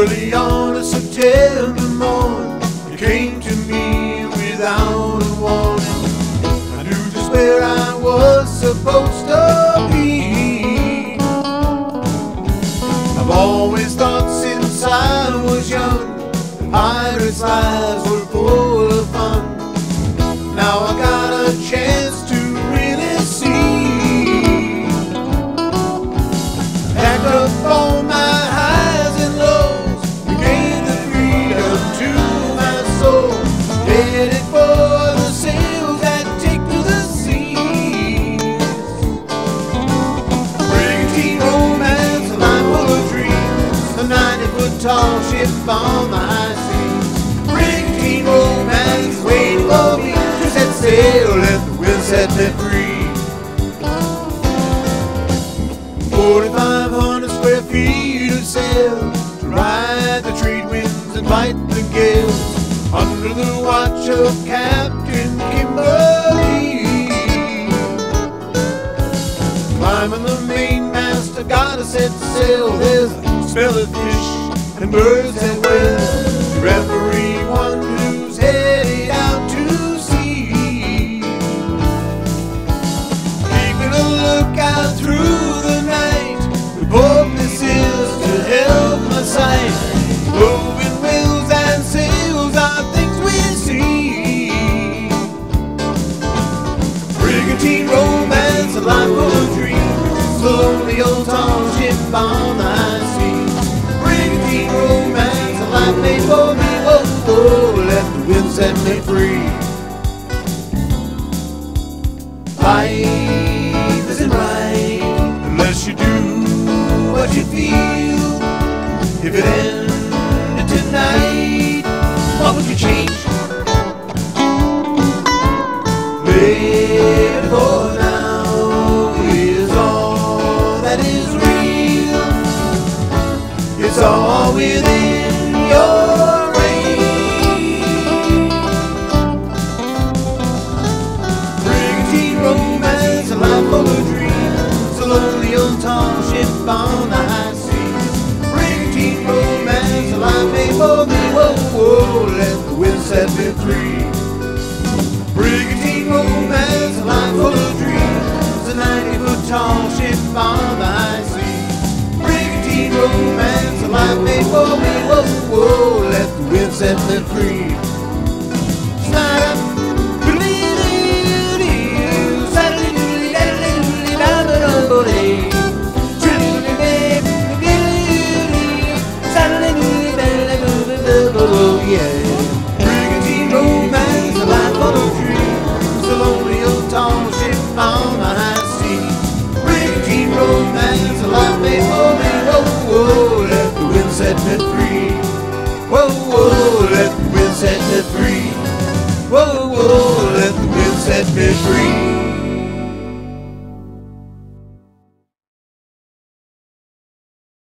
Early on a September morn, you came to me without a warning. I knew just where I was supposed to be. I've always thought since I was young that pirates' lives were full of fun. Now I got a chance to really see. Packed up all my highs and lows, you gave the freedom to my soul. Headed for the sails that take to the seas. Brigantine romance, a life full of dreams, a 90-foot tall ship on the high seas. Brigantine romance, waiting for me to set sail, let the wind set me free. 4,500 square feet of sail to ride the trade winds and fight the gales, under the watch of Captain Kimberly. Climbing the mainmast, I gotta set sail. There's a smell of fish and birds that well. To everyone who's headed out to sea, keeping a lookout through the night. The purpose is to help my sight. Blowing wheels and sails are things we see. Brigantine romance, a life full of dreams, the lonely old tall ship on the high seas. Brigantine romance, a life made for me. Whoa, whoa, let the wind set me free. Life isn't right unless you do what you feel. If it ended tonight, what would you change? Living for now is all that is real. It's all within your reach. Brigantine romance, a life full of dreams, a lonely old tall ship on the high seas. Brigantine romance, a life made for me. Whoa, whoa, let the wind set me free. Brigantine romance, a life full of dreams, a 90-foot tall ship on the high seas. Brigantine romance, a life made for me. Whoa, whoa, let the wind set me free. Brigantine romance, a life full of dreams, a lonely old tall ship on the